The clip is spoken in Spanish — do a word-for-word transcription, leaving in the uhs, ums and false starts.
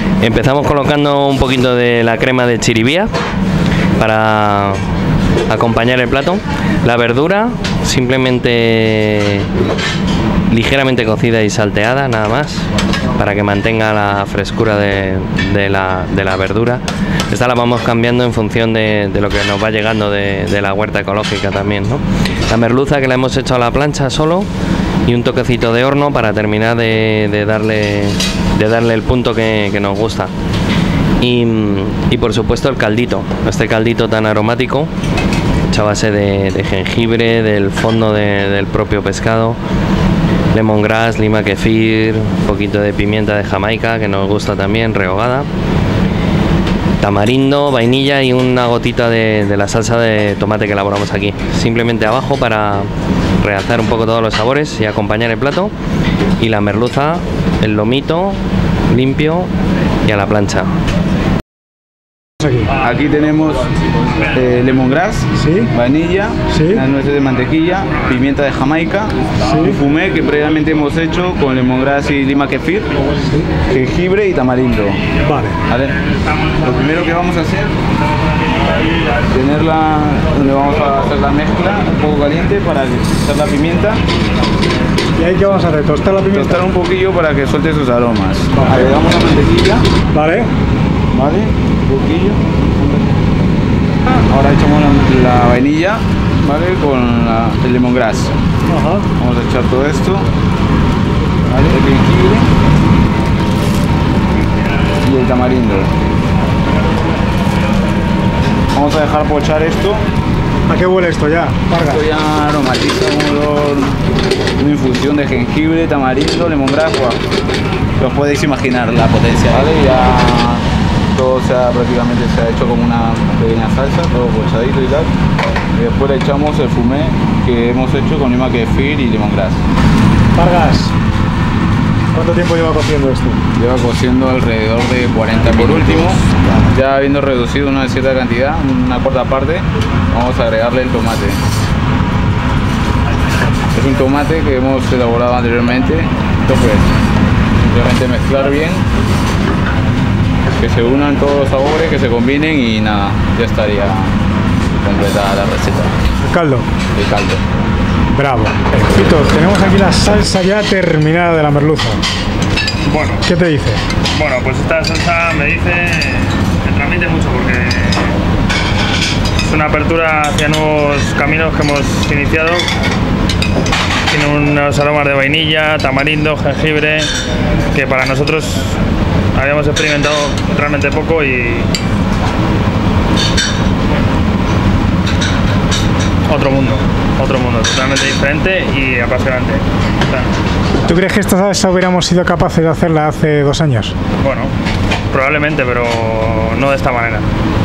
Empezamos colocando un poquito de la crema de chiribía para acompañar el plato. La verdura simplemente ligeramente cocida y salteada, nada más, para que mantenga la frescura de, de, la, de la verdura. Esta la vamos cambiando en función de, de lo que nos va llegando de, de la huerta ecológica también, ¿no? La merluza, que la hemos hecho a la plancha solo, y un toquecito de horno para terminar de, de, darle, de darle el punto que, que nos gusta. Y, y por supuesto el caldito, este caldito tan aromático, hecho a base de, de jengibre, del fondo de, del propio pescado, lemongrass, lima kefir, un poquito de pimienta de Jamaica que nos gusta también, rehogada, tamarindo, vainilla y una gotita de, de la salsa de tomate que elaboramos aquí, simplemente abajo para realzar un poco todos los sabores y acompañar el plato. Y la merluza, el lomito limpio y a la plancha. Aquí, aquí tenemos eh, lemongrass, ¿sí?, vainilla, ¿sí?, las nueces de mantequilla, pimienta de Jamaica, ¿sí?, un fumé que previamente hemos hecho con lemongrass y lima kefir, ¿sí?, jengibre y tamarindo. Vale. Vale. Lo primero que vamos a hacer, tenerla donde vamos a hacer la mezcla, un poco caliente para echar la pimienta. ¿Y ahí qué vamos a hacer? ¿Tostar la pimienta? Tostar un poquillo para que suelte sus aromas. Vale. Agregamos la mantequilla. Vale. Vale, un poquillo. Ahora echamos la, la vainilla, ¿vale?, con la, el lemongrass. Ajá. Vamos a echar todo esto, ¿vale?, el jengibre y el tamarindo. Vamos a dejar pochar esto. ¿A qué huele esto ya? Esto ya aromatiza un olor, una infusión de jengibre, tamarindo, lemongrass. Wow. Os podéis imaginar la potencia, ¿vale? Ya todo se ha, prácticamente se ha hecho como una pequeña salsa, todo pochadito y tal. Y después le echamos el fumé que hemos hecho con lima kefir y lemongrass. Vargas, ¿cuánto tiempo lleva cociendo esto? Lleva cociendo alrededor de cuarenta. Por último, ya habiendo reducido una cierta cantidad, una cuarta parte, vamos a agregarle el tomate. Es un tomate que hemos elaborado anteriormente. Entonces, simplemente mezclar bien, que se unan todos los sabores, que se combinen y nada, ya estaría completada la receta. El caldo. El caldo. Bravo. Fito, tenemos aquí la salsa ya terminada de la merluza. Bueno. ¿Qué te dice? Bueno, pues esta salsa me dice, me transmite mucho porque es una apertura hacia nuevos caminos que hemos iniciado. Tiene unos aromas de vainilla, tamarindo, jengibre, que para nosotros habíamos experimentado realmente poco y otro mundo, otro mundo, totalmente diferente y apasionante. ¿Tú crees que esta salsa hubiéramos sido capaces de hacerla hace dos años? Bueno, probablemente, pero no de esta manera.